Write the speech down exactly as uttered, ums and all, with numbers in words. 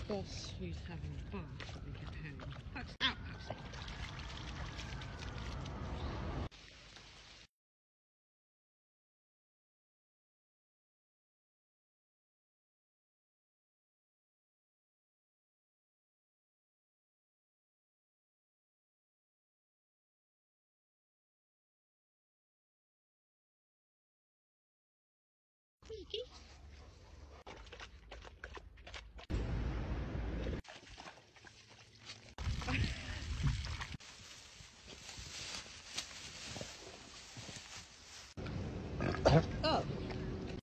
boss who's having a bath when we get home. That's out, Patsy.